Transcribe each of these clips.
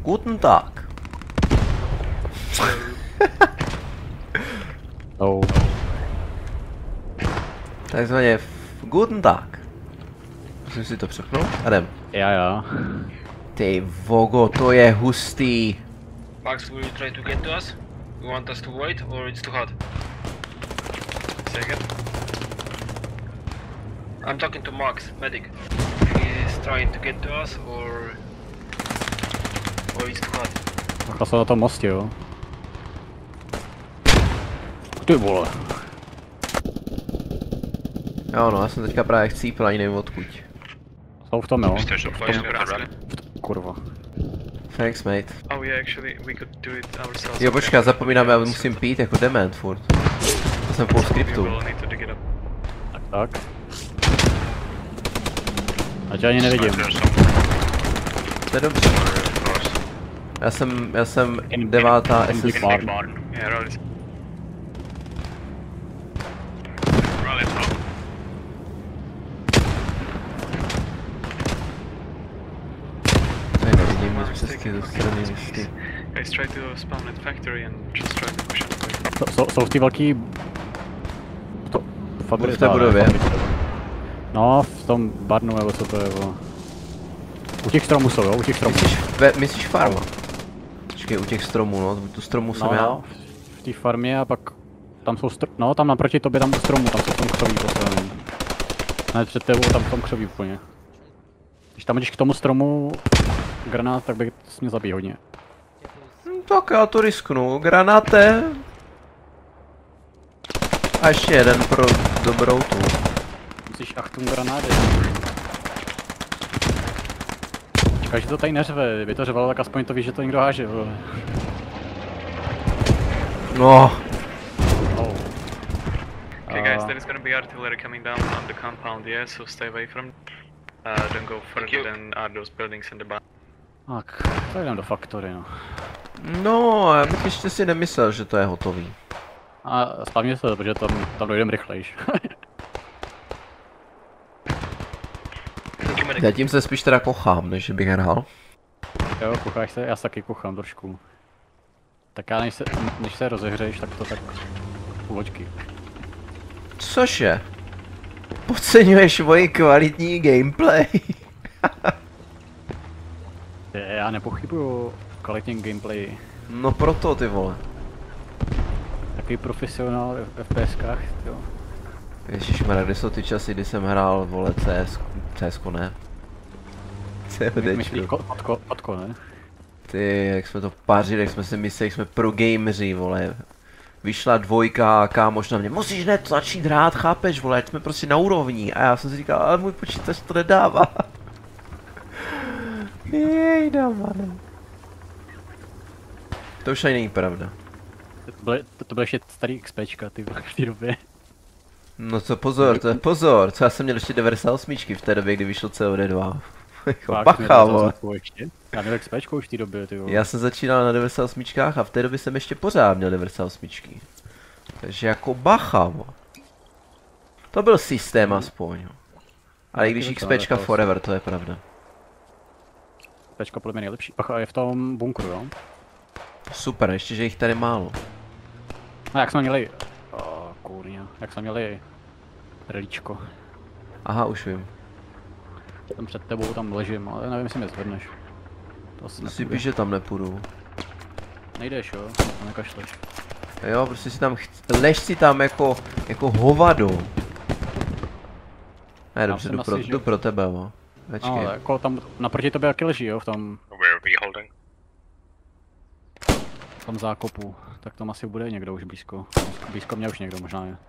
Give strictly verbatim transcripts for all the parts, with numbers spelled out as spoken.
Guten Tag. Oh. Takzvaně Guten Tag. Musím si to přepnout? A jdem. Já, já. Ty vogo, to je hustý. Max, will you try to get to us? You want us to wait or it's too hot? Second. I'm talking to Max, medic. He's trying to get to us or... or it's too hot. Bacha se na tom mostě, jo. Ty vole. Jo no, já jsem teďka právě chcípil, ani nevím odkud. Jsou v tom, jo. Kurva. Thanks, mate. Oh yeah, actually we could do it ourselves. Jo, počkej, zapomínám, já musím pít jako dement furt. To jsem po skriptu. Tak, tak. A tě ani nevidím. To je dobře. Já jsem, já jsem devátá S S. Tady nevidím nic přesky do strany listy. Guys, try to spawn at factory and just try to push it away. Jsou, jsou v té velký... To, V té budově. No, v tom barnu nebo co to je, bo. U těch stromů jsou, jo, u těch stromů. Myslíš, ve, myslíš farma? Počkej, u těch stromů, no, tu stromu jsem no, já. No, v té farmě a pak tam jsou str... no, tam naproti tobě, tam u stromu, tam jsou v tom křoví postavený. Ne, před tebou, tam v tom křoví úplně. Když tam hodíš k tomu stromu granát, tak by to mě zabíjí hodně. Hm, tak já to risknu, granáte. A ještě jeden pro dobrou tu. Musíš achtung granády. Čekaj, že to tady neřve, kdyby to řvalo, tak aspoň to víš, že to někdo háže, vole. No. Oh. Okay guys, there is gonna be artillery coming down on the compound, yeah, so stay away from uh, don't go further than are those buildings in the back. Tak, to jdem do faktory, no. No, já bych ještě si nemyslel, že to je hotový. A spavně se, protože tam, tam dojdem rychlejš. Zatím se spíš teda kochám, než bych hrál. Jo, kocháš se? Já se taky kochám trošku. Tak já než se, než se rozehřeješ, tak to tak půlhoďky. Cože? Podceňuješ moji kvalitní gameplay? Já nepochybuju o kvalitním gameplay. No proto ty vole. Takový profesionál v FPSkách, jo. Ježišmarja, kde jsou ty časy, kdy jsem hrál, vole, C S, CSko ne. CODčko. Kotko, kotko, ne? Ty, jak jsme to pařili, jak jsme si mysleli, jak jsme pro gameři, vole. Vyšla dvojka a kámoš na mě, musíš hned začít hrát, chápeš, vole, ať jsme prostě na úrovni. A já jsem si říkal, ale můj počítač to nedává. Jejda, mane. To už ani není pravda. To byly, to, to byly ještě starý XPčka, ty v té době. No co pozor, to je pozor, co já jsem měl ještě devadesát osm v té době, kdy vyšlo C O D dva. Bacha, vole. Já měl XPčko už v té době, ty vole. Já jsem začínal na devadesát osm a v té době jsem ještě pořád měl devadesát osm. Takže jako bacha, vole. To byl systém aspoň. Ale i když XPčka forever, to je pravda. XPčka podle mě nejlepší. Bacha, je v tom bunkru, jo? Super, ještě že jich tady málo. No jak jsme měli... Oh, kurňa, jak jsme měli... Relíčko. Aha, už vím. Tam před tebou tam ležím, ale nevím, jestli mě zvedneš. To asi si píš, že tam nepůjdu. Nejdeš, jo? To nekašleš. Jo, prostě si tam chc... lež si tam jako... jako hovado. Ne, dobře, jdu pro, jdu pro tebe, jo. Večkej. No, jako tam naproti tebe jaký leží, jo, v tom... Where are we holding? V tom zákopu. Tak tam asi bude někdo už blízko. Blízko mě už někdo možná je.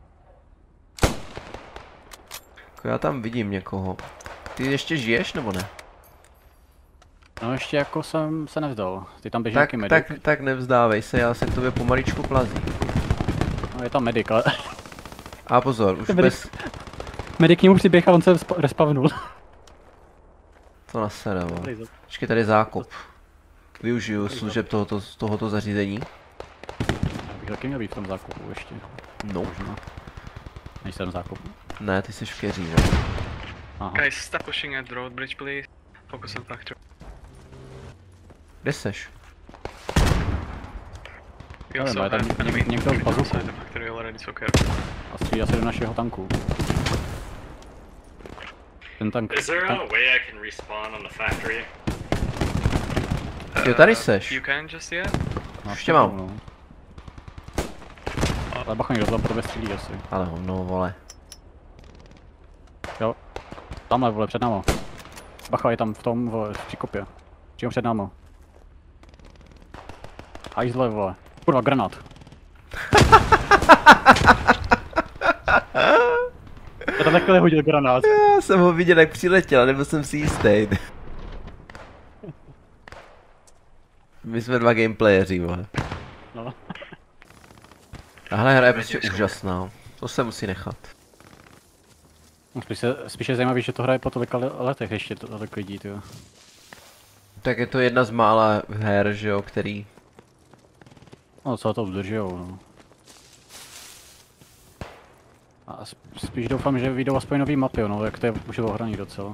Já tam vidím někoho. Ty ještě žiješ nebo ne? No ještě jako jsem se nevzdal. Ty tam běží tak, nějaký medic. Tak, tak nevzdávej se, já se k tobě pomaličku plazím. No je tam medic, ale... A pozor, už medic, bez... Medic k němu přiběh a on se respavnul. To nasere, vole. Počkej, tady je zákop. Využiju služeb tohoto, tohoto zařízení. Já bych taky měl být v tom zákopu ještě. No. Možná. Nejsem v zákopu. Ne, ty jsi v keří, ne? Guys, stop pushing at the road bridge, please. Focus on factory. Kde seš? We Nevím, also ale tam have enemy něk- někdo s bazookou. inside the factory already, so careful. A střílí se do našeho tanku. Ten tank... Is there Tank, a way I can respawn on the factory? Jo, tady seš. You can just yet? no, už tě mám. no. Ale bacha, někdo tam pro střílí asi. Ale hovno, vole. Jo. Tamhle, vole, před náma. Bacha je tam v tom, vole, v příkopě. Přímo před náma. Hajzle, vole. Kurva, granát. Já tam takhle hodil granát. Já jsem ho viděl, jak přiletěl, nebo jsem si jistý. My jsme dva gameplayeři, vole. No. Tahle hra je prostě úžasná. To se musí nechat. Spíš, se, spíš je zajímavý, že to hraje po tolika le- letech ještě to, tolik lidí, tyjo. Tak je to jedna z mála her, že jo, který... No, co to udržujou, no. A sp- spíš doufám, že vyjdou aspoň nový mapy, no, jak to je už ohraný docela.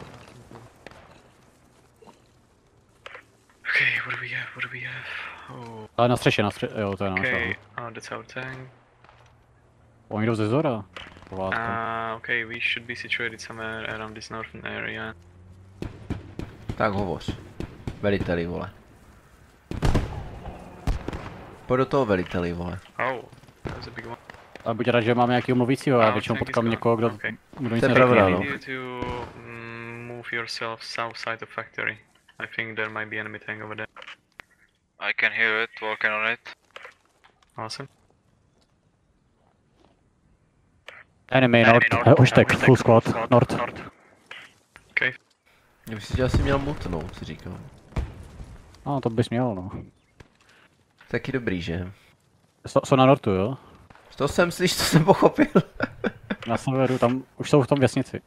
Okay, what do we have? What do we have? Oh, Ale na střeše, na střeše, jo, to je náš. okay. Okay. Oh, that's our tank. Oni jdou ze zora. Povádka. Uh, okay, we should be situated somewhere around this northern area. Tak hovoř. Veliteli, vole. Pojď do toho veliteli, vole. Oh, that was a big one. Ale buď rád, že máme nějakýho mluvícího, já Our většinou tank is potkám gone. někoho, kdo, Okay. kdo nic To je neřekne. pravda, I no. need you to mm, move yourself south side of factory. I think there might be enemy tank over there. I can hear it, working on it. Awesome. Enemy north, uh, už tak, full squad, north. Okay. Já bych si tě asi měl mutnout, si říkám. No, to bys měl, no. Taky dobrý, že? Jsou, jsou na nortu, jo? To jsem slyš, to jsem pochopil. Na severu, tam, už jsou v tom vesnici.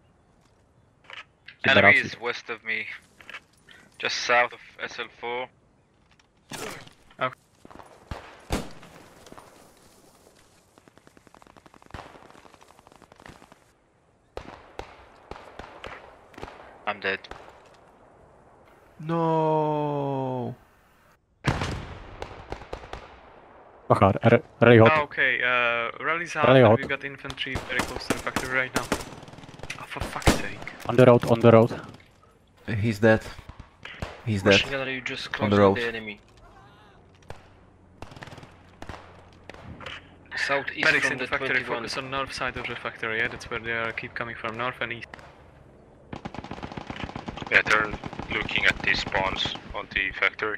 Ti Enemy baráci. is west of me. Just south of S L four. I'm dead. No. Bacha, r- really hot. Ah, okay, uh, rally's out. Rally and hot. We've got infantry very close to the factory right now. Oh, for fuck's sake. On the road, on the road. He's dead. He's dead. Machine gunner, you just On the close road. the enemy. Southeast Medics from in the the factory, twenty-one. focus on north side of the factory, yeah? That's where they are, keep coming from, north and east. Yeah, they're looking at the spawns on the factory.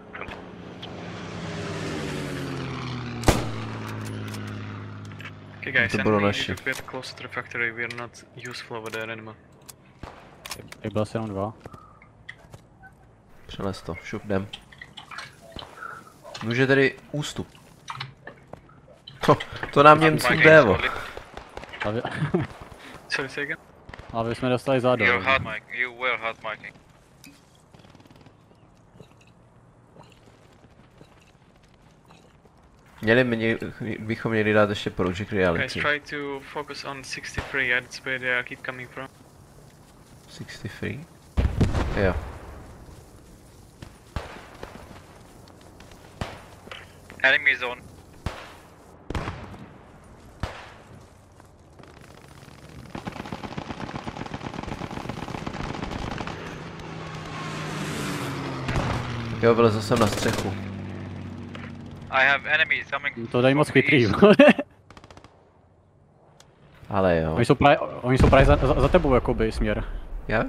Okay guys, To and bylo we naše. need to get closer to the factory, we are not useful over there anymore. Jak byl asi jenom dva. Přelez to, šup, jdem. Může tedy ústup. To, to nám Němcům jde, vo. Ale, Sorry, say again? ale jsme dostali zádo. You're hot mic. You were hot micing. Měli mě, bychom měli dát ještě Project Guys, Reality. try to focus on sixty-three, yeah? That's where they are, keep coming from. šedesát tři? Jo. Enemy zone. Jo, vylezl jsem na střechu. I have enemies coming. To dají moc from the chytrý. east. Ale jo. Oni jsou právě, oni jsou právě za, za, za tebou, jakoby, směr. Já?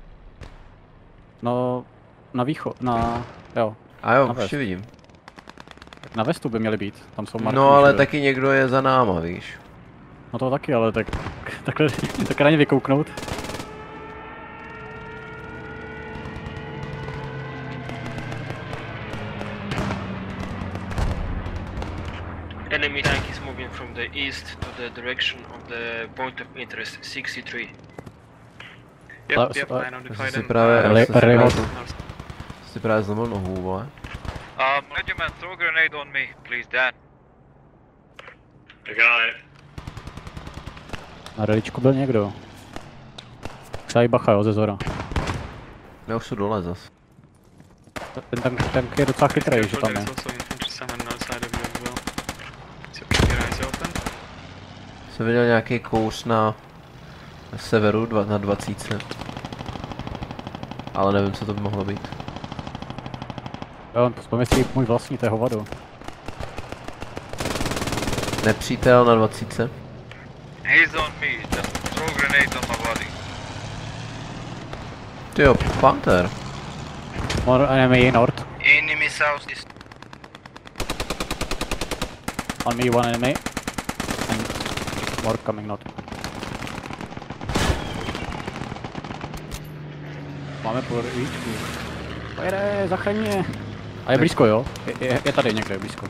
No, na východ, na, jo, A jo, Na už west. tě vidím. na vestu by měli být, tam jsou marky. No ale všude. taky někdo je za náma, víš. No to taky, ale tak, takhle, takhle na ně vykouknout. Enemy tank is moving from the east to the direction of the point of interest sixty-three. Yep, Uh, yep, uh, I notified si them. právě- Uh, Re- jsem si re- právě- north. Jsi právě zlomil nohu, vole. Um, regiment, throw a grenade on me, please, Dan. I got it. Na reličku byl někdo. Tady bacha, jo, ze zora. Já už jsou dole zas. Ten tank, tank je docela chytrý, že tam There je. is also infantry someone outside of you as well. So keep your eyes open. Jsem viděl nějaký kouř na severu, dva, na dvacítce. Ale nevím, co to by mohlo být. Jo, vzpomněl si můj vlastní, to je hovado. Nepřítel na dvacítce. He's on me. Just throw grenade on my body. Tyjo, Panther. More enemy north. Enemy southeast. On me one enemy. And more coming north. Máme půl víčku. Pojede, zachraň mě. A je blízko, jo? Je, je, je tady někde blízko.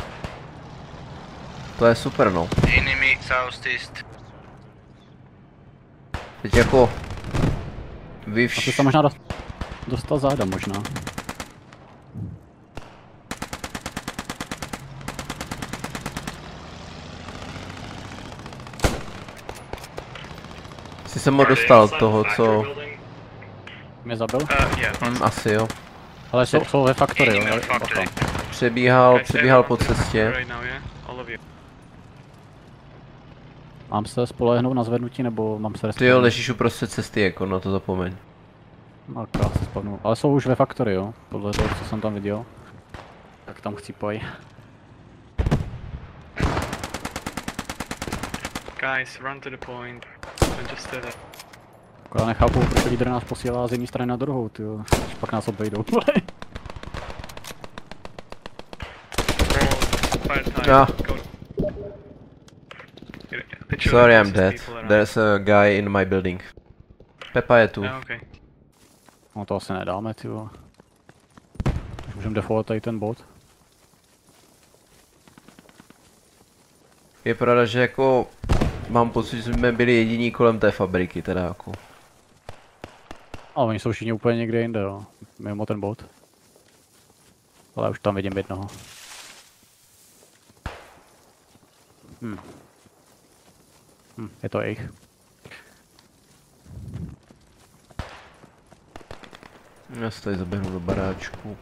To je super, no. Enemy southeast. Teď jako... Vy A to vš... se možná dost, dostal záda možná. Jsi se mu dostal toho, co... Mě zabil? Uh, yeah. Hm, asi jo. Ale jsou, jsou ve faktory, jo? Enemy Bacha. factory. Přebíhal, Guys, přebíhal po everyone cestě. right now, yeah? All of you. Mám se spolehnout na zvednutí, nebo mám se Ty jo, respawnout? ležíš uprostřed cesty, jako na to zapomeň. No, krásně spadnu. Ale jsou už ve faktory, jo? Podle toho, co jsem tam viděl. Tak tam chcípaj. Guys, run to the point. And just stay there. Já nechápu, proč lídr nás posílá z jedné strany na druhou, tyjo. Až pak nás obejdou. Fire time. Ah. Go. It should Sorry, have I'm closest dead. people around. There's a guy in my building. Pepa je tu. Yeah, okay. No to asi nedáme, tyjo. Můžeme default tady ten bot. Je pravda, že jako... Mám pocit, že jsme byli jediní kolem té fabriky, teda jako. Ale oni jsou všichni úplně někde jinde, jo. Mimo ten bot. Ale už tam vidím jednoho. Hm. Hm, je to jejich. Já se tady zaběhnu do baráčku.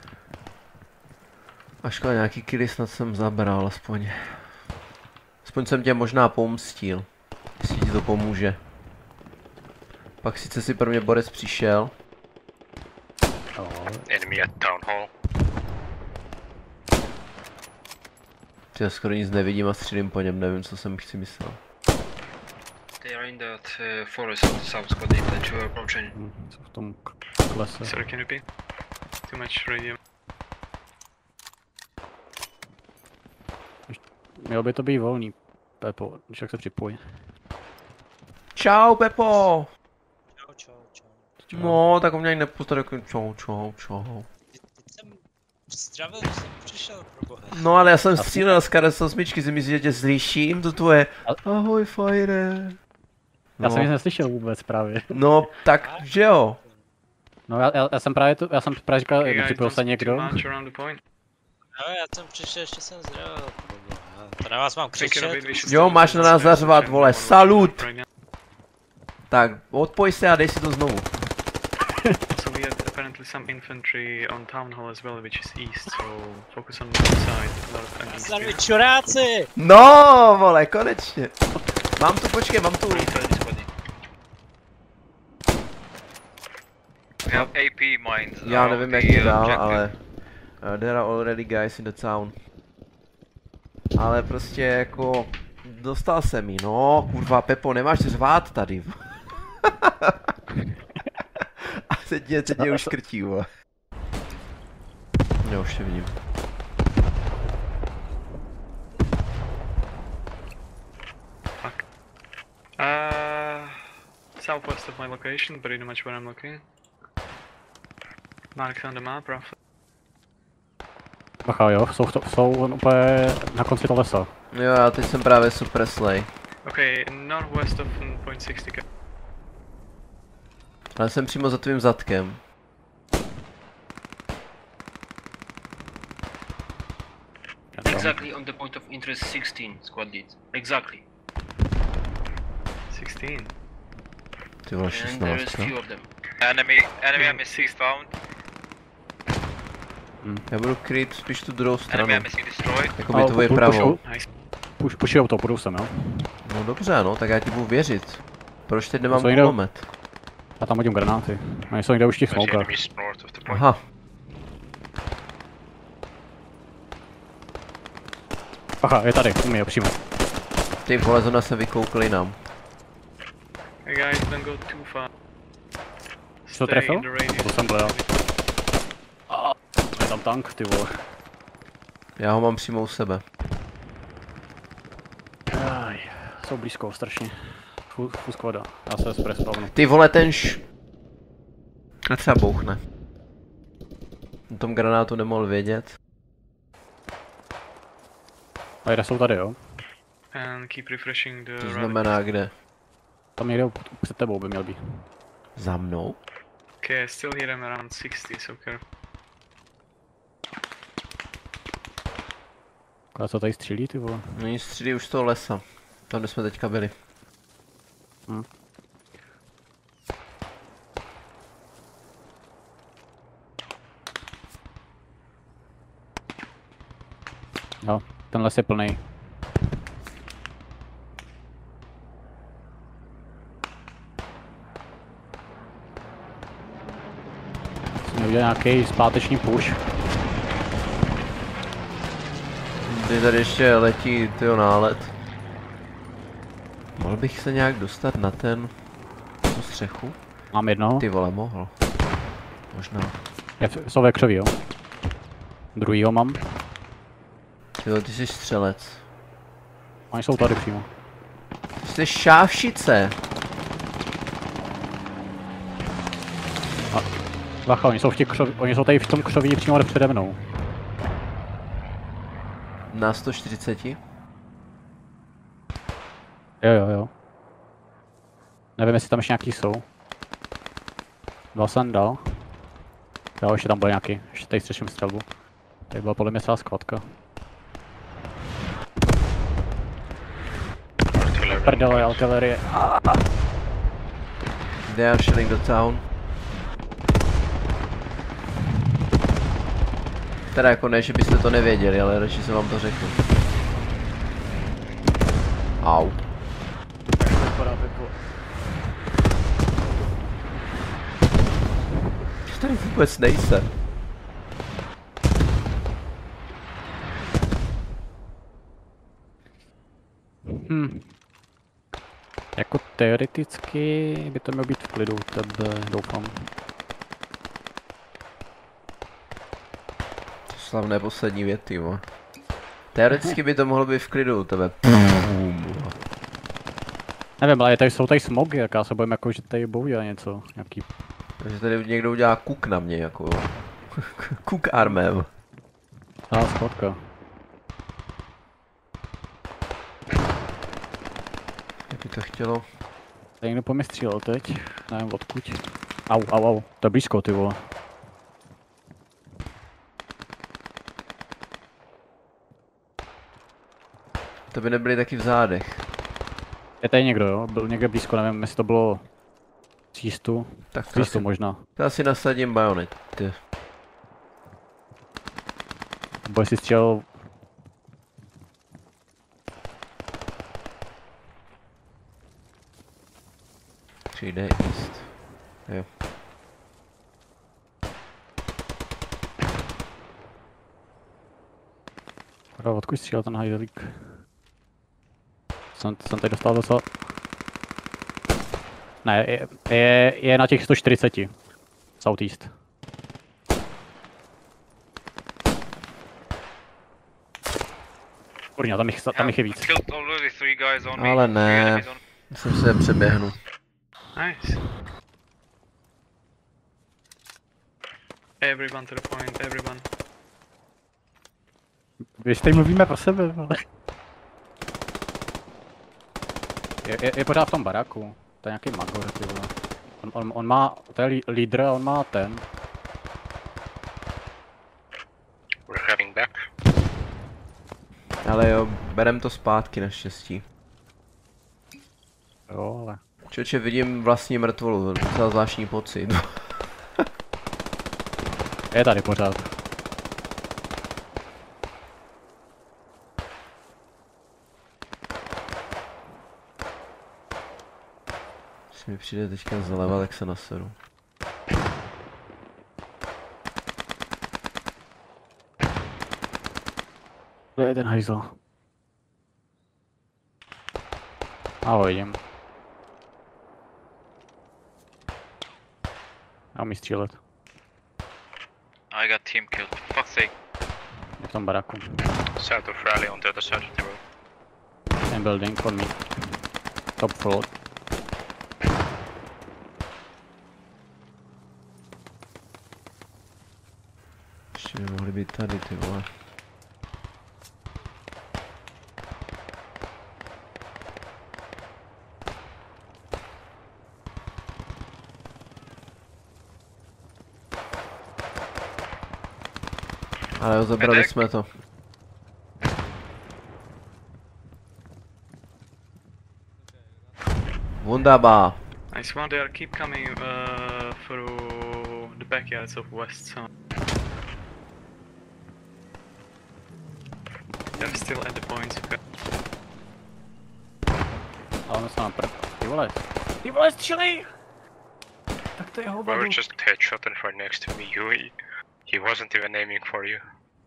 A škoda, nějaký killy snad jsem zabral, aspoň. Aspoň jsem tě možná pomstil. Jestli ti to pomůže. Pak sice si pro mě Borec přišel. Jo. Enemy at town hall. Já skoro nic nevidím a střílím po něm, nevím, co jsem si myslel. They are in that uh, forest of the south squad that you are approaching. Hm, co v tom k- klese. Sorry, can you repeat? Too much radio. Mělo by to být volný, Pepo, když tak se připoj. Čau, Pepo! Čau, čau, čau. No, tak on mě ani nepozdravil jako čau, čau, čau. Teď jsem zdravil, když jsem přišel, proboha. No ale já jsem střílel z K D osm, si myslíš, že tě zliším, to tvoje ahoj, fajre. Já jsem nic No, neslyšel vůbec právě. no tak, že jo. No já, já, já jsem právě tu, já jsem právě říkal, Okay, guys, nepřipojil don't se speak někdo. too much around the point. No, já jsem přišel, ještě jsem zdravil, proboha. To na vás mám Take care of it, křičet. we should Jo, still máš na nás defend this zařvat, position, vole, one watching salut! up right now. Tak, odpoj se a dej si to znovu. So we had apparently some infantry on town hall as well, which is east, so focus on the side. A lot of enemies Zdravím, here. čuráci! No, vole, konečně. Mám tu, počkej, mám tu. We have A P mines. Já around nevím, the, jak je uh, dál, objective. ale... Uh, there are already guys in the town. Ale prostě jako... Dostal jsem jí, no, kurva, Pepo, nemáš řvát tady. A teď mě, teď mě už krtí, vole. Jo, už tě vidím. Fuck. Uh, southwest of my location, pretty much where I'm looking. Marked on the map, roughly. Bacha jo, jsou, v to, jsou úplně na konci toho lesa. Jo, já teď jsem právě super slay. Okay, northwest of point sixty. Ale jsem přímo za tvým zadkem. Exactly on the point of interest sixteen, squad lead. Exactly. sixteen. Ty vole, And there is šestnáct. few of them. Enemy, enemy M S C found. Hmm. Já budu kryt spíš tu druhou stranu. Enemy missing destroyed. Jakoby tvoje pravou. Puš, pušujou to, půjdu sem, jo. No dobře, no, tak já ti budu věřit. Proč teď nemám Co někdo- kulomet? Já tam hodím granáty. Oni jsou někde už v těch smokách. Enemies north of the point. Aha, Aha, je tady, u mě, přímo. ty vole, zrovna se vykoukli nám. Hey guys, don't go too far. Jsi to trefil? in the radius. To jsem byl já. A, je tam tank, ty vole. Já ho mám přímo u sebe. Aj, jsou blízko, strašně. Full, full squada, já se spray spavnu. Ty vole, ten š... A třeba bouchne. O tom granátu nemohl vědět. A jde jsou tady, jo. And keep refreshing the To rally. znamená kde? Tam někde před tebou by měl být. Za mnou? Okay, I still hear them around sixty, so careful. Kolik co tady střílí, ty vole. Oni střílí už z toho lesa. Tam, kde jsme teďka byli. Hm. Jo, ten les je plný. Jsme udělali nějaký zpáteční push. Ty tady ještě letí tyjo nálet. Mohl bych se nějak dostat na ten... tu střechu? Mám jednoho. Ty vole, mohl. Možná. Je, jsou ve křoví, jo. Druhýho mám. Ty vole, ty jsi střelec. Oni jsou tady přímo. Jsi šávšice. Bacha, oni jsou v těch křoví, oni jsou tady v tom křoví přímo přede mnou. Na sto čtyřicet? Jo, jo, jo. Nevím, jestli tam ještě nějaký jsou. Dva jsem dal. Jo, ještě tam byl nějaký. Ještě tady střeším střelbu. Tady byla podle mě celá skladka. Prdele, artilerie. They are shelling the town. Teda jako ne, že byste to nevěděli, ale radši jsem vám to řekl. Au. Tady vůbec nejsem. Hm. Jako teoreticky by to mělo být v klidu u tebe, doufám. Slavné poslední věty, jo. Teoreticky by to mohlo být v klidu u tebe. Nevím, ale tady jsou tady smogy, jak já se bojím jako, že tady bohužel něco, nějaký. Takže tady někdo udělá kuk na mě, jako jo. Kuk armem. A schodka. Jak by to chtělo? Tady někdo po mě střílel teď, nevím odkud. Au, au, au, to je blízko, ty vole. To by nebyly taky v zádech. Je tady někdo, jo? Byl někde blízko, nevím, jestli to bylo z jistu. Tak Z to jistu asi, možná. to asi nasadím bajonet. Ty. Boj si střelil. Přijde east. Jo. Kdo, odkud střílel ten hajdelík? Jsem, jsem tady dostal docela... Ne, je, je, je na těch sto čtyřicet. Southeast. Kurňa, tam jich, tam jich je víc. Killed already three guys on me. Ale Three ne. enemies on- Jsem se přeběhnu. Nice. Everyone to the point, everyone. Když tady mluvíme pro sebe, ale... Je, je, je pořád v tom baraku. To je nějaký magor, ty vole. On, on, on má, to je lí- lídr a on má ten. We're heading back. Ale jo, berem to zpátky naštěstí. Jo, ale... Čoče, vidím vlastní mrtvolu, docela zvláštní pocit. Je tady pořád. Jestli mi přijde teďka zleva, tak se naseru. To je ten hajzl. Ahoj, jdem. Já umí střílet. I got team killed. For fuck's sake. Je v tom baraku. South of Rally on the other side of the road. Same building, on me. Top floor. Ještě by mohli být tady, ty vole. Ale jo, zabrali jsme to. Wunderbar. Nice one there, keep coming uh, through the backyards of West Sun. They're still at the points. Okay. Ale my jsme na prd. Ty vole. Ty vole, střílej! Tak to je We hovado. were just headshotting right next to me. You, he, he wasn't even aiming for you.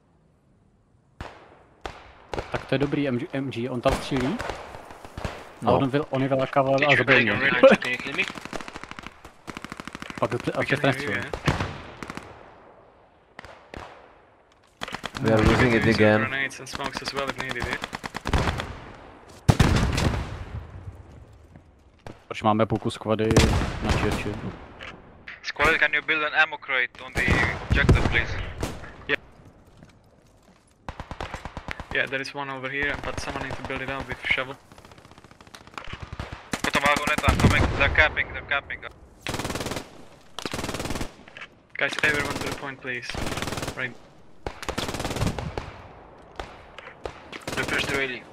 Tak to je dobrý M G, M G. On tam střílí. A No. on, vyl, on je vylakával a zabil mě. Can you kill me? Pak a We can hear you, přestřelil. yeah? We are losing it Use your again. grenades and smokes as well if needed, yeah? Proč máme půlku squady na Churchi? Squad, can you build an ammo crate on the objective, please? Yeah, there is one over here, but someone needs to build it up with shovel. Put a wagonet, I'm coming. They're camping, they're camping. Guys, everyone to the point, please. Right. Reverse the railing.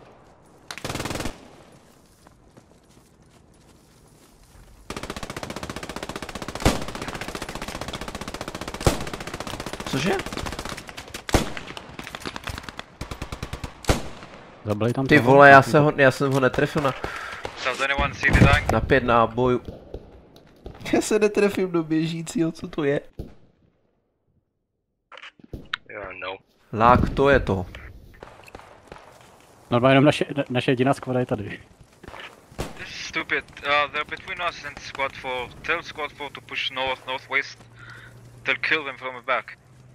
Cože? Zabili tam Ty toho? vole, já, se ho, já jsem ho netrefil na, Does anyone see the tank? na pět nábojů. Já se netrefím do běžícího, co to je? Yeah, no. Lák, to je to. Normálně jenom naše, naše jediná squada je tady. This is stupid. Uh, they're between us and squad four. Tell squad four to push north, northwest. They'll kill them from the back.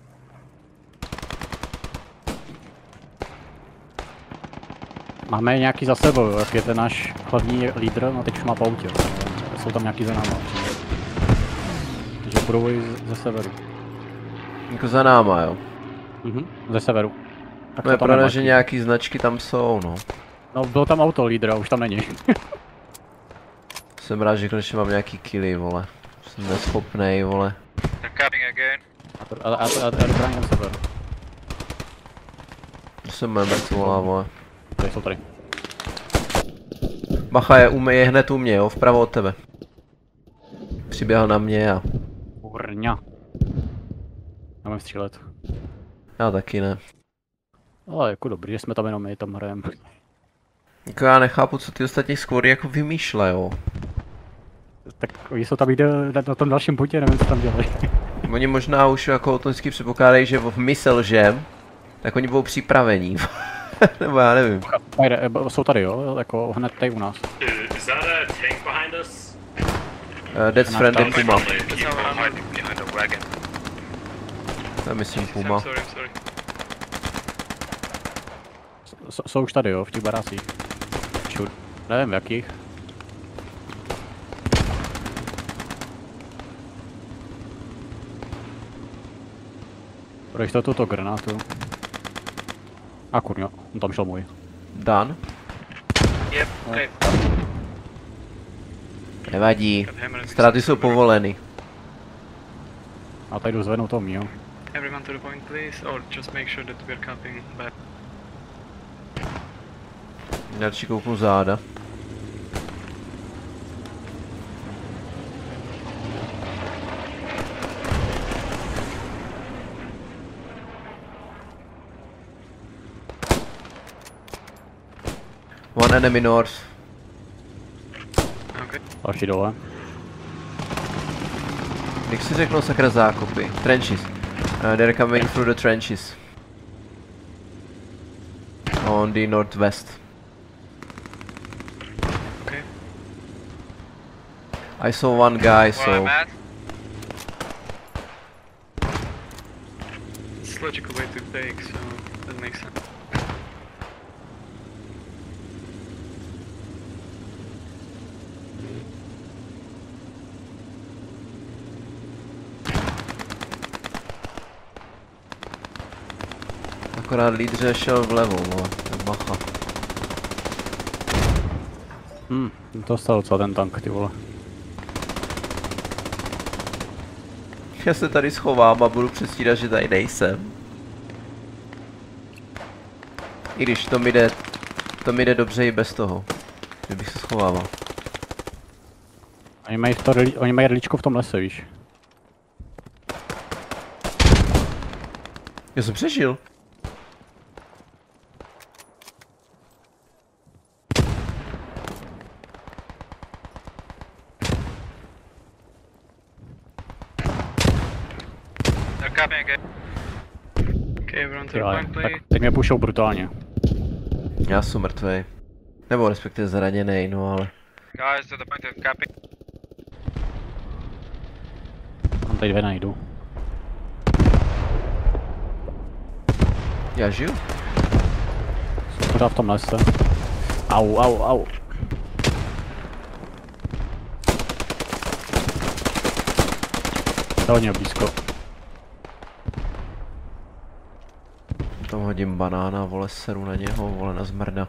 Máme nějaký za sebou, jo, jak je ten náš hlavní lídr, no teď už má pautě. Jsou tam nějaký za náma. Takže budou i z- ze severu. Jako za náma, jo. Mhm, ze severu. Tak No je to tam pravda, nemá. že nějaký značky tam jsou, no. No bylo tam auto lídra, už tam není. Jsem rád, že konečně mám nějaký killy, vole. Jsem neschopnej, vole. They're camping again. A to, a, a, a, a dobrání na sever. To jsem mrtvolá, vole. Tady jsou tady. Bacha je, umě, je hned u mě, jo, vpravo od tebe. Přiběhl na mě a Kurňa. Máme střílet. já taky ne. Ale jako dobrý, že jsme tam jenom my tam hrajeme. Jako já nechápu, co ty ostatní squady jako vymýšlejou. Tak oni jsou tam jde na, na tom dalším putě, nevím co tam dělají. Oni možná už jako to vždycky předpokládají, že v my selžem, tak oni budou připravení. Nebo já nevím. Ajde, e, jsou tady jo, jako hned tady u nás. Is that a tank behind us? Uh, that's friendly Puma. Keep on hiding behind the wagon. To je myslím I'm Puma. sorry, I'm sorry. S, jsou už tady jo, v těch barácích. Všud. Nevím v jakých. Proč to tuto granátu? A kurňo, on tam šel můj. Dan? Yep, okay. Nevadí. Got hammer and Ztráty jsou povoleny. A tady jdu zvednout toho mýho. everyone to the point, please, or just make sure that we're camping back. Já radši kouknu záda. One enemy north. Okay. Další dole. Jak si řeknou sakra zákopy? Trenches. Uh, they're coming through the trenches. On the northwest. Okay. I saw one guy, Where I'm so... at. It's a logical way to take, so that makes sense. Akorát lídře šel vlevo, vole, ten bacha. Hm, to stalo docela ten tank, ty vole. Já se tady schovám a budu přestírat, že tady nejsem. I když to mi jde, to mi jde dobře i bez toho, kdybych se schovával. Oni mají, to, oni mají rličko v tom lese, víš. Já jsem přežil. They're coming again. Okay, everyone to the Jo, point, tak play. teď mě pušou brutálně. Já jsem mrtvej. Nebo respektive zraněnej, no ale... Guys to the point of capping. Tam tady dvě najdu. Já žiju? Jsem pořád v tom lese. Au, au, au. To je hodně blízko. Tam hodím banána, vole, seru na něho, vole, na zmrda.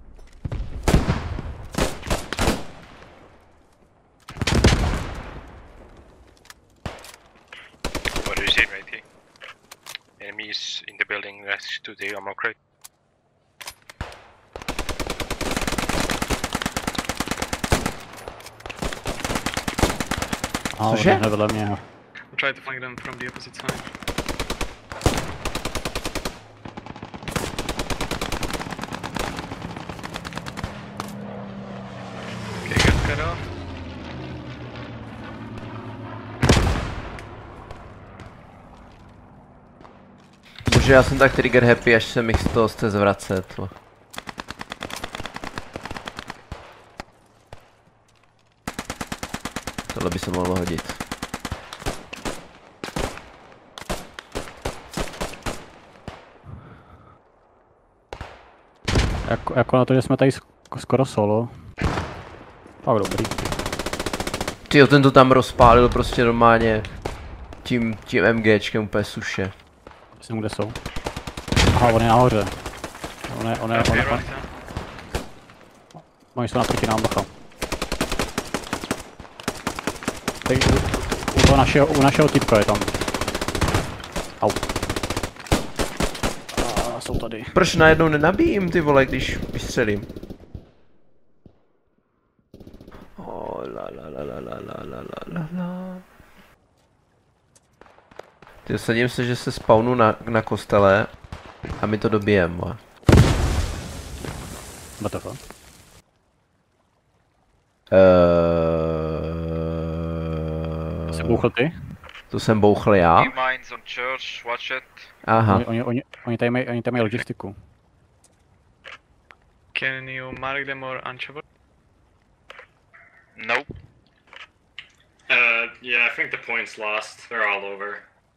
What do you see right here? Enemies in the building next to the ammo crate. A on Cože? je vedle mě. We'll try to flank them from the opposite side. Okay, get cut off. Bože, já jsem tak trigger happy, až se mi z toho chce zvracet. vole. Tohle by se mohlo hodit. Jako, jako na to, že jsme tady sk- skoro solo. Tak dobrý. Tyjo, ten to tam rozpálil prostě normálně tím, tím MGčkem úplně suše. Myslím, kde jsou. Aha, on je nahoře. On je, on je, on Okay, je, on, right down. oni jsou naproti nám, bacha. Tady, u, u toho našeho, u našeho typka je tam. Au. A jsou tady. Proč najednou nenabíjím ty vole, když vystřelím? Oh, la la la la la la la la la la. Ty sadím se, že se spawnu na, na kostele a my to dobijem, vole. W T F. Eee... Jsi bouchl ty? To jsem bouchl já? New mines on church, watch it. Aha. Oni, oni, oni, oni tady mají, oni tady mají logistiku. Can you mark them or uncover? Nope. Uh, yeah, I think the point's lost. They're all over.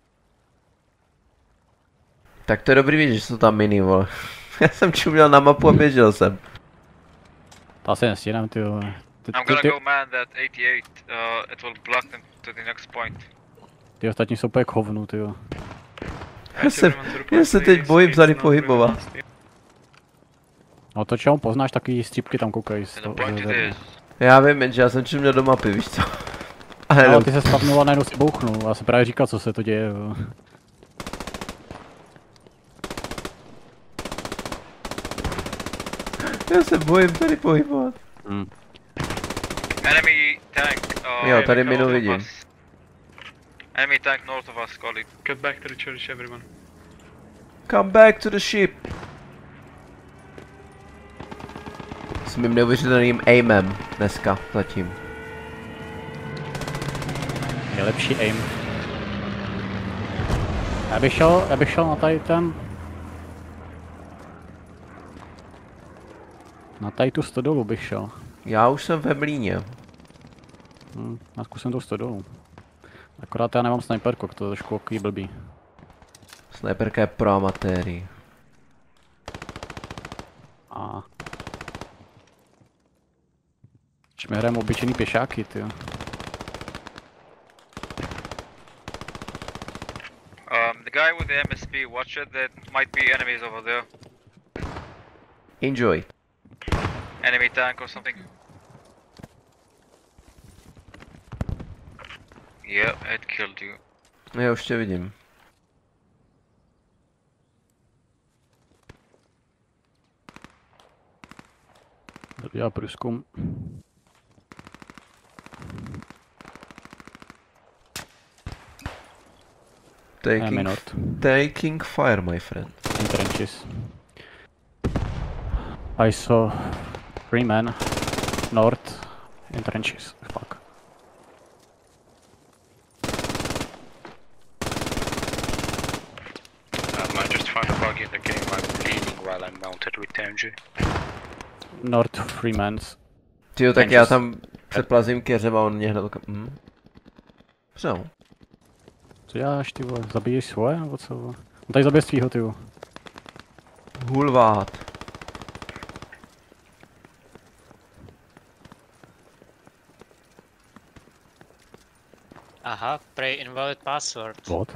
Tak to je dobrý vědět, že jsou tam mini, vole. Já jsem čuměl na mapu a běžel jsem. To asi nestíhnem, ty vole. Ty, I'm ty, gonna ty, go man that eighty-eight. Uh, it will block them to the next point. ty ostatní jsou úplně k hovnu, ty jo. Já se, já se teď bojím tady pohybovat. No to čemu poznáš, takový střípky tam koukají. z And the toho- point ze it země. is. Já vím, jenže já jsem čuměl do mapy, víš co? Ale Ale no, ty se spavnul a najednou si bouchnul. Já jsem právě říkal, co se to děje. Jo. já se bojím tady pohybovat. Hmm. Enemy tank. Uh, Jo, tady north minu of vidím. us. Enemy tank north of us, colleague. Get back to the church, everyone. Come back to the ship. S mým neuvěřitelným aimem dneska zatím. Nejlepší aim. Já bych šel, já bych šel na tady ten... Na tady tu stodolu bych šel. Já už jsem ve mlíně. Hm, já zkusím tu stodolu. Akorát já nemám sniperku, to je trošku takový blbý. Sniperka je pro amatéry. A... Když my hrajeme obyčejný pěšáky, ty. Um, the guy with the M S P, watch it, there might be enemies over there. Enjoy. Enemy tank or something. Yeah, it killed you. Já už tě vidím. Já průzkum. Taking, minut. taking fire, my friend. In trenches. I saw three men north in trenches. Fuck. Um, I just found a bug in the game. I'm leaning while I'm mounted with T M G. North three men. Tyjo, tak já tam přeplazím keřem a on mě hned okam... Hm. Co? Co děláš, ty vole? Zabiješ svoje, nebo co? On tady zabije svýho, ty vole. Hulvát. Aha, pray invalid password. What?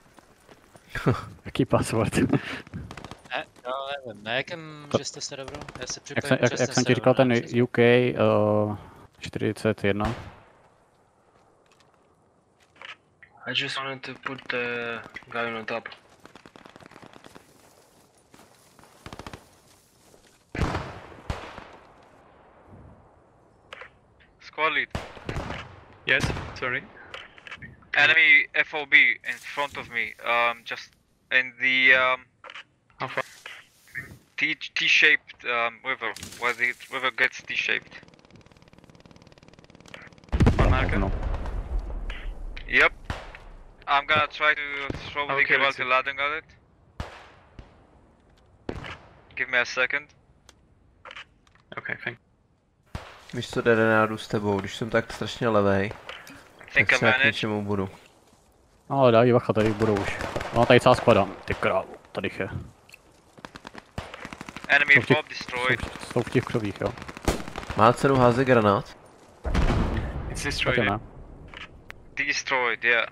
Jaký password? Ne, no nevím, na jakém To- že jste serveru? Já se Jak, připojím jsem, jak, přes jak ten jsem ti server, říkal, ten ne, přes- U K uh, čtyřicet jedna. I just wanted to put the guy on top. Squad lead. Yes, sorry. Enemy F O B in front of me. Um, just in the um, How far? T T-shaped um, river, where the river gets T-shaped. On marker? No. Yep. I'm gonna try to throw the Okay, cable let's to see. landing on it. Give me a second. Okay, thank Víš co, jde já jdu s tebou, když jsem tak strašně levej, Think tak I se jak managed. něčemu budu. Ale daj bacha, tady budou už. No tady celá sklada. Ty krávu, tady je. Enemy Jsou v těch- fob destroyed. Jsou, jsou v těch křovích, jo. Má cenu házet granát? It's Taky destroyed. ne. Destroyed, yeah.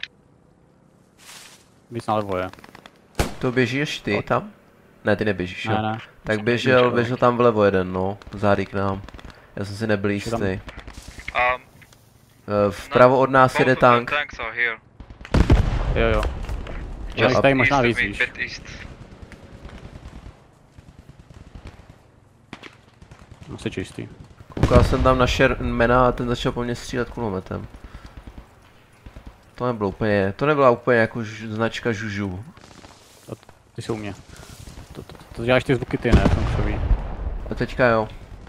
Víc nalevo je. To běžíš ty tam? Ne, ty neběžíš, jo. Ne, ne. Tak běžel, běžel tam vlevo jeden, no, zády k nám. Já jsem si nebyl tam- jistý. Um, Eh, Vpravo od nás both jede of them tank. tanks are here. Jo, jo. Já a- tady East možná of víc, me, víš. bit east. Asi čistý. Koukal jsem tam na Shermana a ten začal po mně střílet kulometem. To nebylo úplně, to nebyla úplně jako ž, značka žužu. Ty jsou u mě. To, to, to děláš ty zvuky ty, ne? V tom křoví. A teďka jo.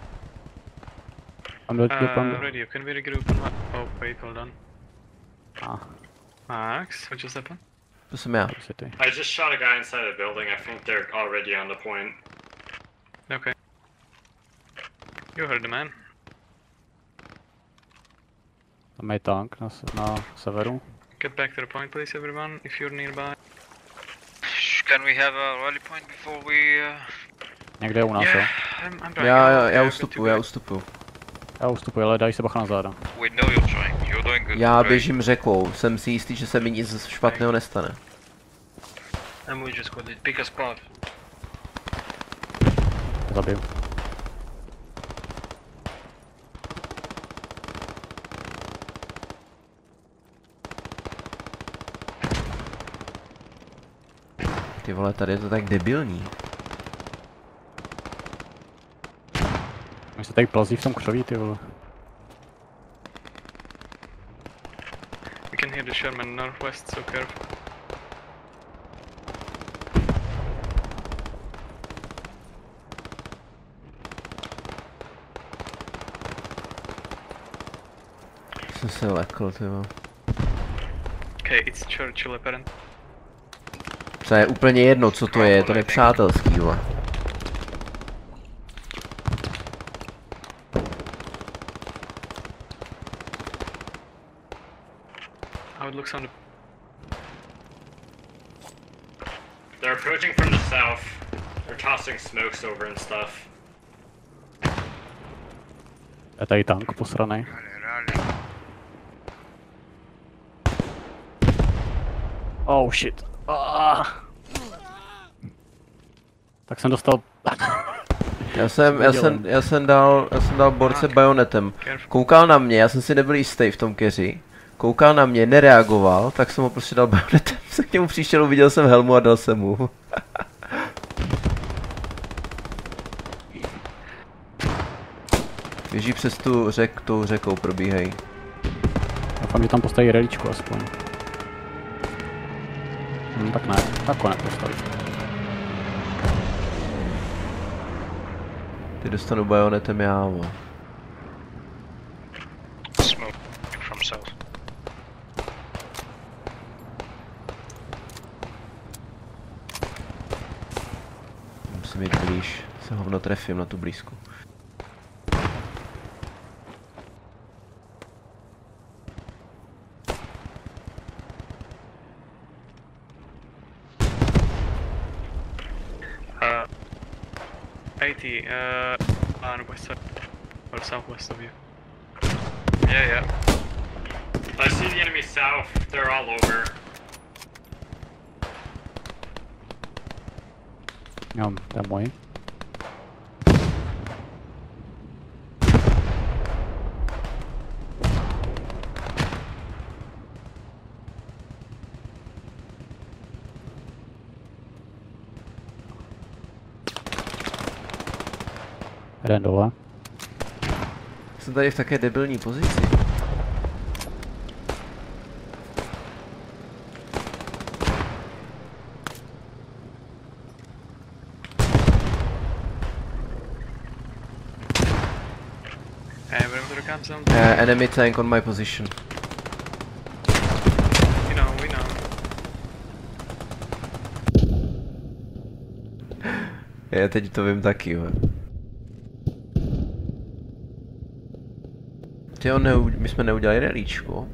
Tam do, do, Uh, tam do. radio, can we regroup on ma- Oh, wait, hold on. Ah, Max, what just happened? To jsem já. tady si ty. I just shot a guy inside the building. I think they're already on the point. Okay. You heard the man. Tam je tank na, se- na severu. Get back to the point, please, everyone, if you're nearby. Shh, can we have a rally point before we... Uh... Někde je u nás, jo. Yeah, I'm, I'm trying. Já, I'm já, okay, já I've got ustupuju, two já guys. ustupuju. Já ustupuji, ale daj se bacha na záda. We know you're trying. You're doing good. Já Great. běžím řekou, jsem si jistý, že se mi nic špatného nestane. And we just got it. Pick a spot. Zabiju. Ty vole, tady je to tak debilní. My se tady plazí v tom křoví, ty vole. We can hear the Sherman northwest, so careful. Jsem se lekl, ty vole. Okay, it's Churchill apparent. To je úplně jedno, co to je, je to nepřátelský, vole. How it looks on the... They're approaching from the south. They're tossing smokes over and stuff. Je tady tank posranej. Oh shit. Ah. Tak jsem dostal... Já jsem, já jsem, já jsem dal, já jsem dal borce bajonetem. Koukal na mě, já jsem si nebyl jistý v tom keři. Koukal na mě, nereagoval, tak jsem ho prostě dal bajonetem. Jsem k němu přišel, uviděl jsem helmu a dal jsem mu. Běží přes tu řek, tou řekou probíhej. Doufám, že tam postaví reličku aspoň. Hm, tak ne, tak ne postaví. Ty dostanu bajonetem já, vole. Smoke from south. Musím jít blíž, se hovno trefím na tu blízku. Uh, eighty, uh, on west side, or southwest of you. Yeah, yeah. I see the enemy south. They're all over. Jo, to je můj. Jeden dole. Jsem tady v také debilní pozici. Hey, where the camp zone? Uh, enemy tank on my position. We know, we know. Já teď to vím taky, jo. Tyjo, neu, my jsme neudělali relíčko.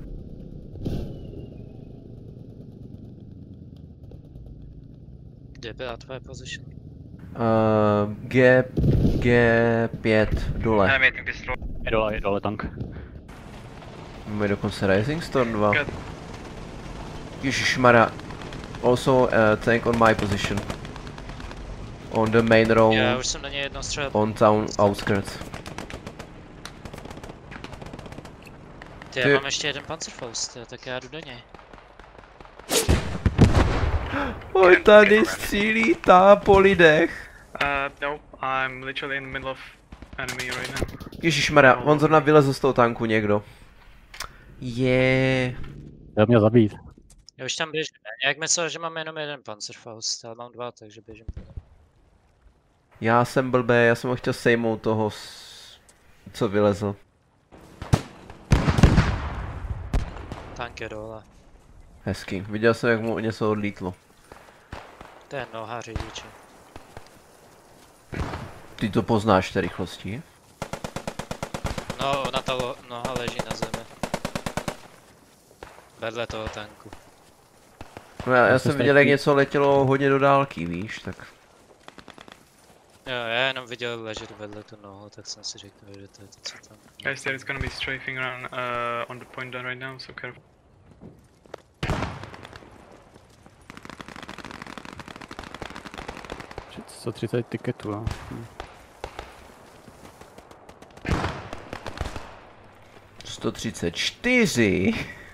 Kde byla tvoje position? Uh, G, G pět dole. Animating destroy. Je dole, je dole tank. Máme dokonce Rising Storm dva. Good. Ježišmarja. Also uh, tank on my position. On the main road. Já už jsem na něj jednou střelil. On town outskirts. Ty, Ty- já mám ještě jeden Panzerfaust, jo, tak já jdu do něj. Oj, tady střílí ta po lidech. Uh, no, I'm literally in the middle of enemy right now. Ježišmarja, on zrovna vylezl z toho tanku někdo. Je. Chtěl mě zabít. Já už tam běžím, jak myslel, že mám jenom jeden Panzerfaust, ale mám dva, takže běžím po něm. Já jsem blbý, já jsem ho chtěl sejmout toho, s... co vylezl. Tank je dole. Hezký, viděl jsem, jak mu něco odlítlo. To je noha řidiče. Ty to poznáš té rychlosti? No, ona ta lo- noha leží na zemi. Vedle toho tanku. No já, já To se jsem viděl, jak ztratí. něco letělo hodně do dálky, víš, tak... Jo, já jenom viděl ležet vedle tu nohu, tak jsem si řekl, že to je to, co tam. Guys, there is gonna be strafing around uh, on the point down right now, so careful. sto třicet tiketů, jo. Hm. sto třicet čtyři.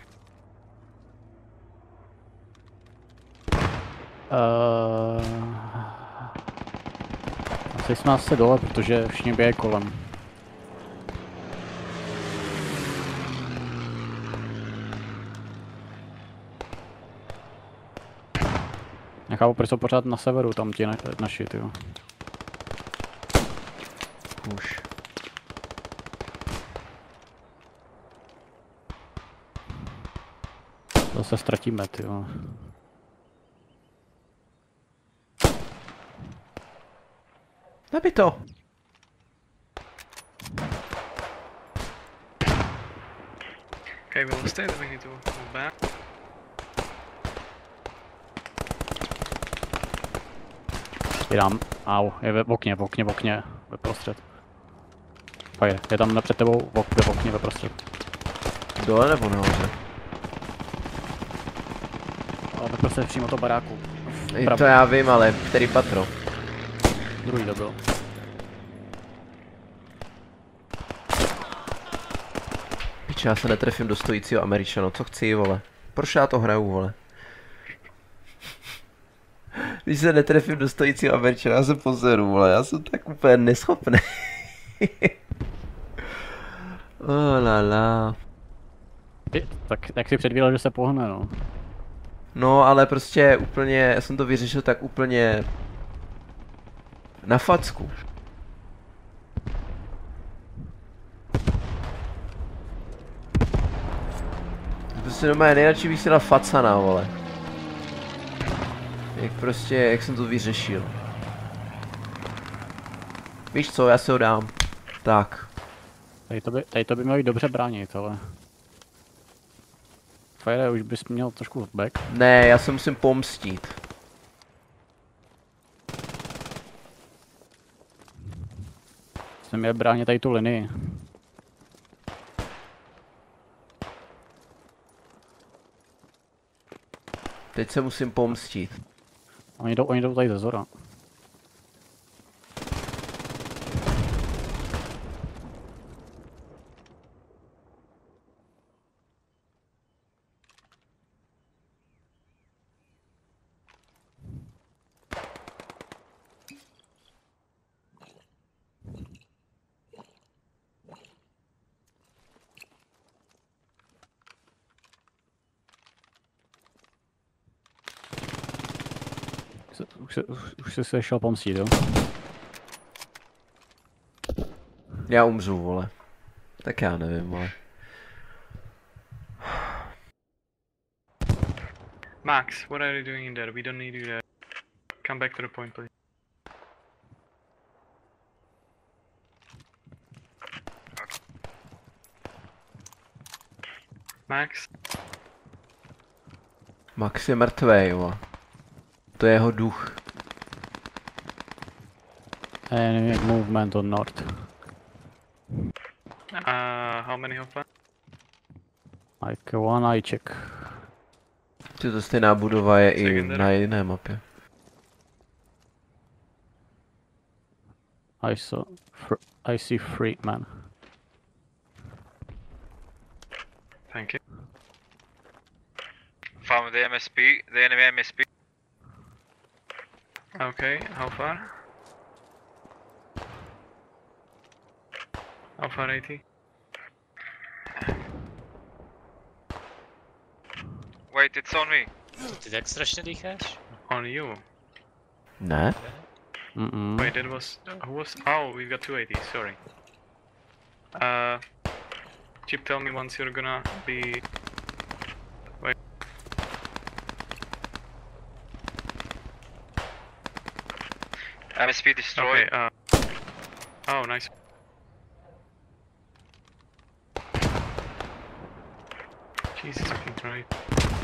Uh, asi jsme asi dole, protože všichni běhají kolem. Nechápu, proč jsou pořád na severu, tam ti na, naši, tyjo. Už. Zase ztratíme, tyjo. Nabij to. Okay, we'll stay there, we need to move back. Vydám. Au, je ve v okně, v okně, v okně, ve prostřed. Fire, je tam před tebou v, ok, v okně, ve prostřed. Dole nebo nahoře? Ale ve prostřed přímo to baráku. I to já vím, ale který patro? Druhý to byl. Piče, já se netrefím do stojícího Američana, co chci, vole. Proč já to hraju, vole? Když se netrefím do stojícího Američana, já se pozeru, vole, já jsem tak úplně neschopný. Oh la la. Ty, tak jak si předvídal, že se pohne, no. No, ale prostě úplně, já jsem to vyřešil tak úplně na facku. Prostě normálně nejradši bych si dal facana, vole. Jak prostě, jak jsem to vyřešil. Víš co, já se ho dám. Tak. Tady to by, tady to by mělo jít dobře bránit, ale... Fire, už bys měl trošku back. Ne, já se musím pomstít. Jsem měl bránit tady tu linii. Teď se musím pomstít. Oni jdou, oni jdou tady ze zora. Už, se, už, už jsi se šel pomstít, jo? Já umřu, vole. Tak já nevím, vole. Max, what are you doing in there? We don't need you there. Come back to the point, please. Max? Max je mrtvej, vole. To je jeho duch. Enemy movement on north. Uh, how many of us? Like one eye check. Ty to stejná budova je i Secondary. na jiné mapě. I saw, fr I see three man. Thank you. Found the M S P, the enemy M S P. Okay, how far? How far, AT? Wait, it's on me. Ty tak strašně dýcháš? On you. Ne? Mm -mm. Wait, that was... Who was... Oh, we've got two A Ts, sorry. Uh... Chip, tell me once you're gonna be... Wait. M S P destroyed. Okay, uh... Oh, nice. Jesus fucking Christ.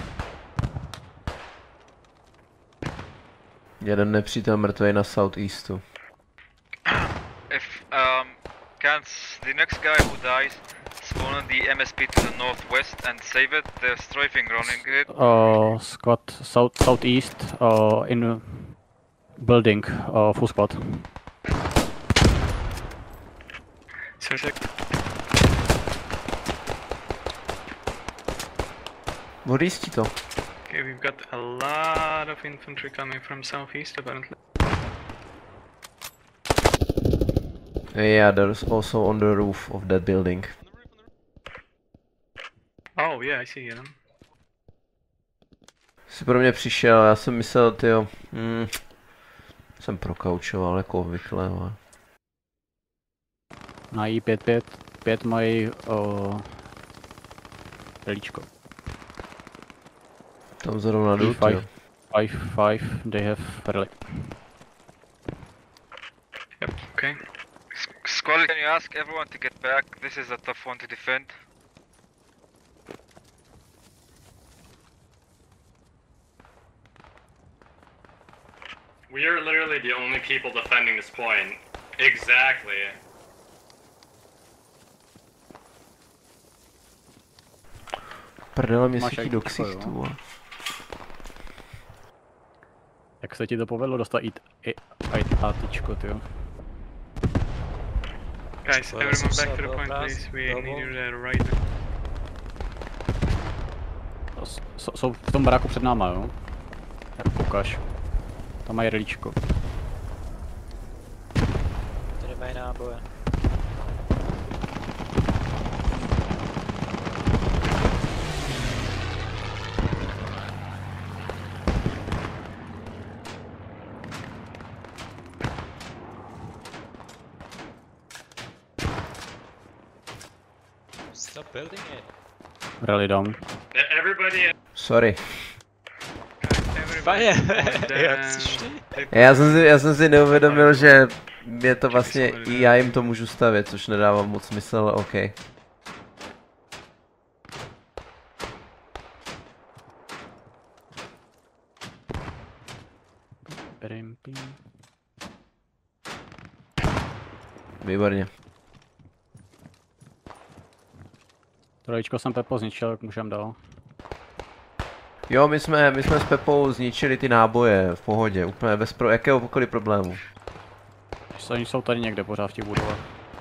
Jeden nepřítel mrtvej na southeastu. If um, can't the next guy who dies spawn on the M S P to the northwest and save it? They're strafing running it. Uh, squad south southeast. Uh, in building. Uh, full squad. Seriously? Odjistí to. Okay, we've got a lot of infantry coming from southeast apparently. Yeah, there's also on the roof of that building. Oh yeah, I see them. Jsi pro mě přišel, já jsem myslel, tyjo, hmm, jsem prokaučoval jako obvykle, ale... Na I pět pět pět mají uh, pelíčko. Tam zrovna jdu, tyjo. five five they have relic. Yep. Squad, can you ask everyone to get back? This is a tough one to defend. We are literally the only people defending this point. Exactly. Prdele mě Máš svítí aj do tyčko, jo? ksichtu. Jak se ti to povedlo dostat i i i ATčko, tyjo? Guys, Well, everyone some back to the sort of point, blast, please. We double. need you there right now. S- s- Jsou v tom baráku před náma, jo? Tak ukáž. Tam mají relíčko. Tady mají náboje. Stop building it. Rally down. Everybody. Sorry. Fire! Damn. Jak jsi šli? Já jsem si, já jsem si neuvědomil, že je to vlastně i já jim to můžu stavět, což nedává moc smysl, ale OK. Výborně. Trojičko jsem Pepo zničil, jak můžem dál. Jo, my jsme, my jsme s Pepou zničili ty náboje v pohodě, úplně bez pro, jakéhokoliv problému. Oni jsou tady někde pořád v těch budovách.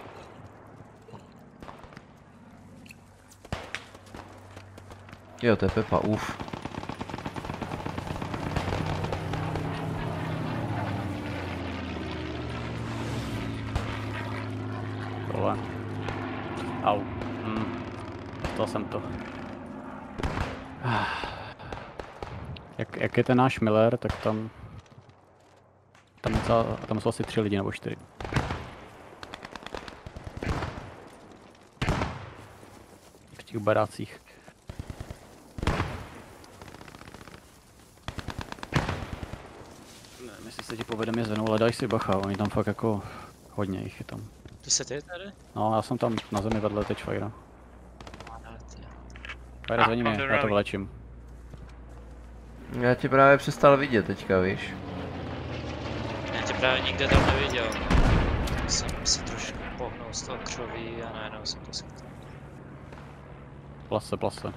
Jo, to je Pepa, uf. Tohle. Au. Hm. To jsem to. Jak, jak je ten náš Miller, tak tam... Tam, docela, tam jsou asi tři lidi nebo čtyři. V těch barácích. Nevím, jestli se ti povede mě zvednout, ale daj si bacha, oni tam fakt jako hodně jich je tam. Ty se ty tady? No, já jsem tam na zemi vedle teď Fajra. Fajra, Ah, zvedni on mě, the já to rally. vylečím. Já tě právě přestal vidět teďka, víš. Já tě právě nikde tam neviděl. Jsem si trošku pohnul z toho křoví a najednou jsem to schytal. Plase, plase.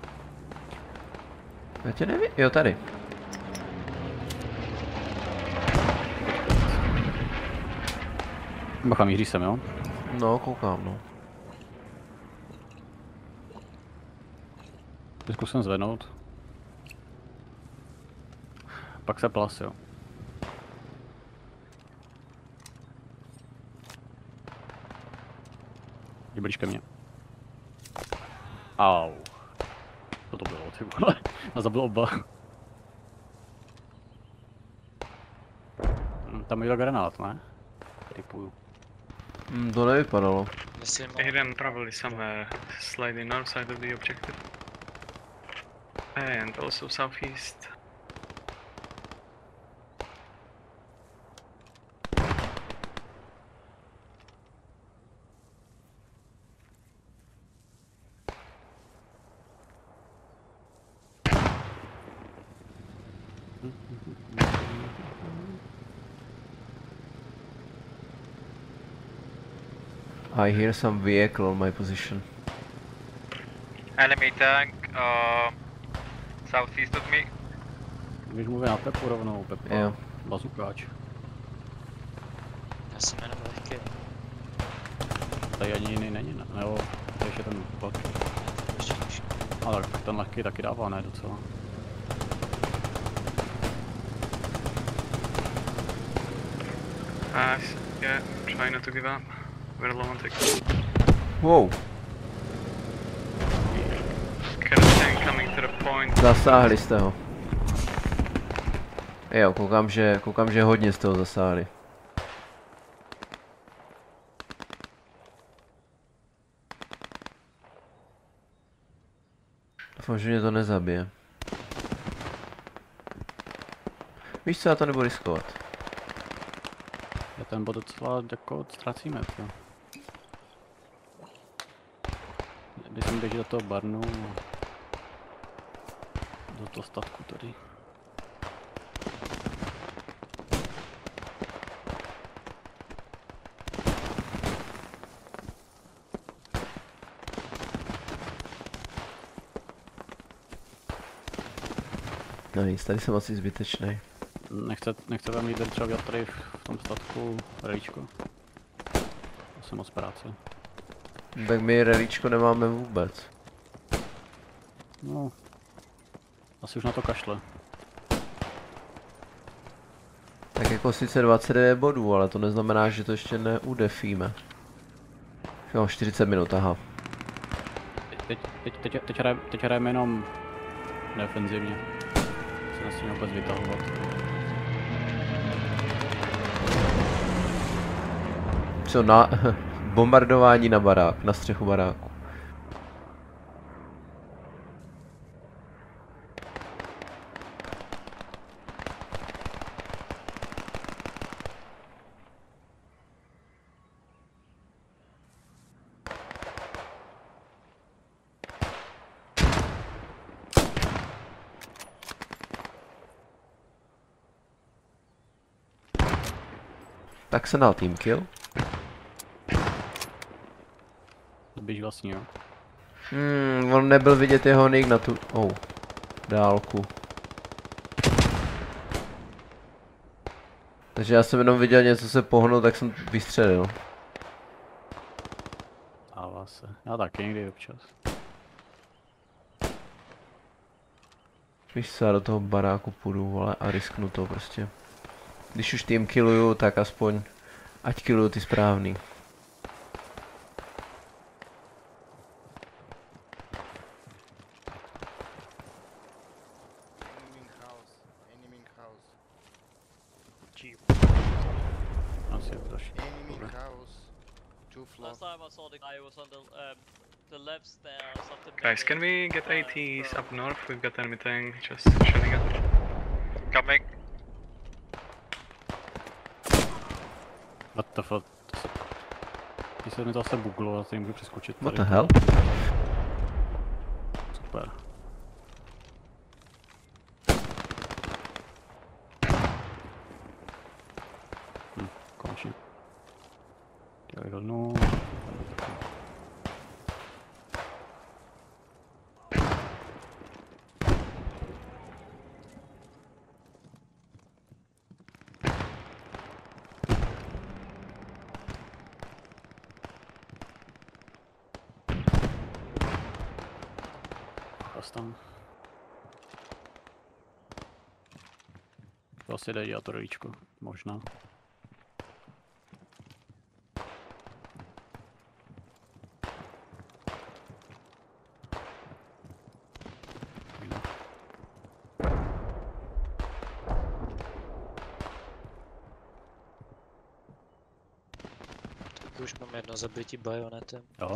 Já tě nevidím, jo tady. Bacha, míří sem, jo? No, koukám, no. Zkusím zvednout. Pak se plas, jo. Jdi blíž ke mně. Au. Co to bylo, ty vole? A zabil oba. Hm, tam je granát, ne? Typuju. Hm, to nevypadalo. Myslím, Hidden probably somewhere slightly north side of the objective. And also southeast. I hear some vehicle on my position. Enemy tank, uh, southeast of me. Když mluví na Pepu rovnou, Pepa. Jo. Bazukáč. já jsem jenom lehký. Tady ani jiný není, ne? Nebo to ještě ten lehký. Ještě těžší. A tak ten lehký taky dává, ne docela. Ah, yeah, try not to give up. We're low on tech. Wow, Get a tank coming to the point. zasáhli jste ho. Jo, koukám, že, koukám, že hodně jste ho zasáhli. Doufám, že mě to nezabije. Víš co, já to nebudu riskovat. Já ten bod docela jako ztracíme, to. Když jsem běží do toho barnu a do toho statku tady. No nic, tady jsem asi zbytečný. Nechce, nechce tam líder třeba dělat tady v tom statku relíčko? To jsem moc práce. Tak my relíčko nemáme vůbec. No, asi už na to kašle. Tak jako sice dvacet devět bodů, ale to neznamená, že to ještě neudefíme. Jo, čtyřicet minut, aha. Teď, teď, teď, teď, hrajeme, teď hrajeme jenom defenzivně. Se nesmíme vůbec vytahovat. Co na... bombardování na barák, na střechu baráku. Tak se dal team kill. Běží vlastně, jo. Hmm, on nebyl vidět jeho nick na tu... Oh, dálku. Takže já jsem jenom viděl něco se pohnout, tak jsem vystřelil. Stává se. Já taky někdy občas. Víš co, já do toho baráku půjdu, vole, a risknu to prostě. Když už tým killuju, tak aspoň ať killuju ty správný. Asi je to další. Last time I saw the guy was on the um, the left stairs of the Guys, can building. we get Uh, ATs so- up north? We've got enemy tank just shooting up. Coming. What the fuck? Když se mi to zase buglo, já se nemůžu přeskočit tady. What the hell? Super. Hm, konečně. Já rovnou. Tam. To asi jde dělat to rolíčko, možná. Tak už mám jedno zabití bajonetem. Jo.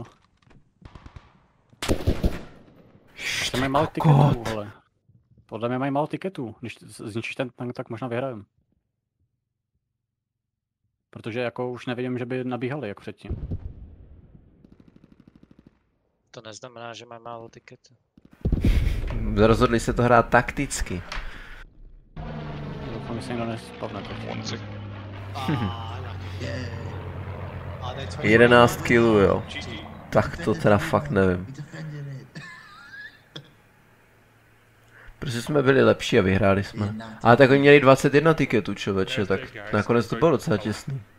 Tam mají málo tiketů, hele. Podle mě mají málo tiketů. Když zničíš ten tank, tak možná vyhrajeme. Protože jako už nevidím, že by nabíhali jako předtím. To neznamená, že mají málo tiketů. Rozhodli se to hrát takticky. Doufám, že se někdo nespavne. jedenáct killů, jo. Tak to teda fakt nevím. Protože jsme byli lepší a vyhráli jsme. Ale tak oni měli dvacet jedna tiketů, člověče, tak nakonec to bylo docela těsný.